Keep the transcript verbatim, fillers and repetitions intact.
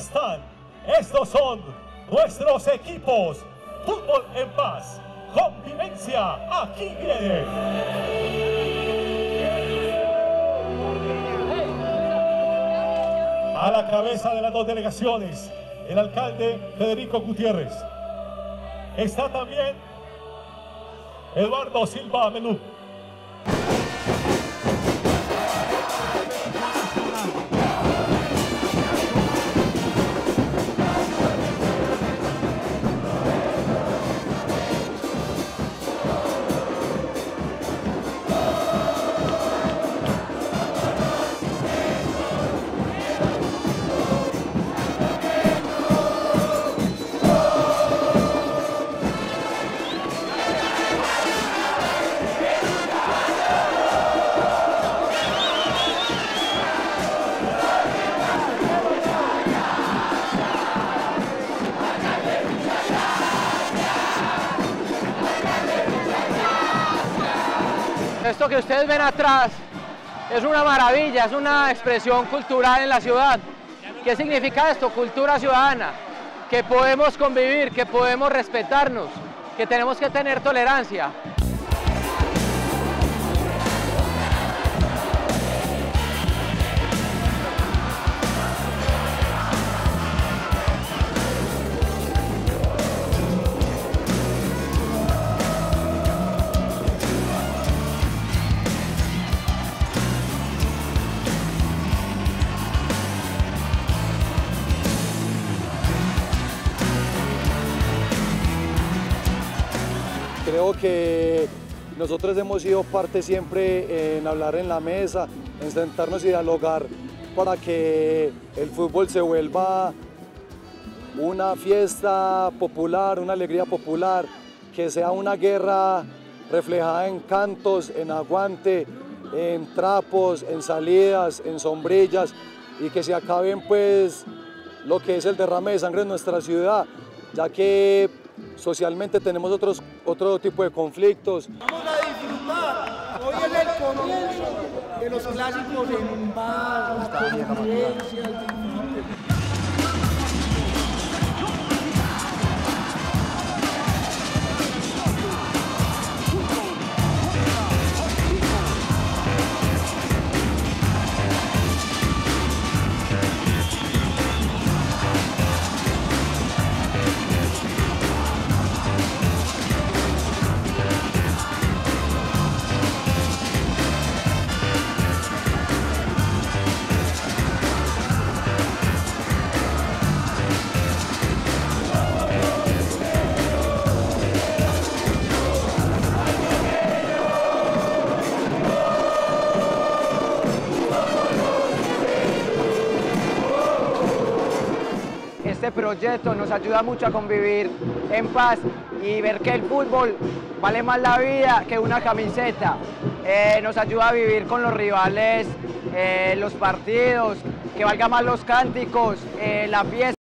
están. Estos son nuestros equipos. Fútbol en paz. Convivencia. Aquí viene. A la cabeza de las dos delegaciones, el alcalde Federico Gutiérrez. Está también Eduardo Silva Menú. Esto que ustedes ven atrás es una maravilla, es una expresión cultural en la ciudad. ¿Qué significa esto? Cultura ciudadana, que podemos convivir, que podemos respetarnos, que tenemos que tener tolerancia. Creo que nosotros hemos sido parte siempre en hablar en la mesa, en sentarnos y dialogar para que el fútbol se vuelva una fiesta popular, una alegría popular, que sea una guerra reflejada en cantos, en aguante, en trapos, en salidas, en sombrillas, y que se acaben pues lo que es el derrame de sangre en nuestra ciudad, ya que socialmente tenemos otros, otro tipo de conflictos. Vamos a disfrutar, hoy es el comienzo de los clásicos en paz, la convivencia, el disfrute. Este proyecto nos ayuda mucho a convivir en paz y ver que el fútbol vale más la vida que una camiseta. Eh, nos ayuda a vivir con los rivales, eh, los partidos, que valga más los cánticos, eh, la fiesta.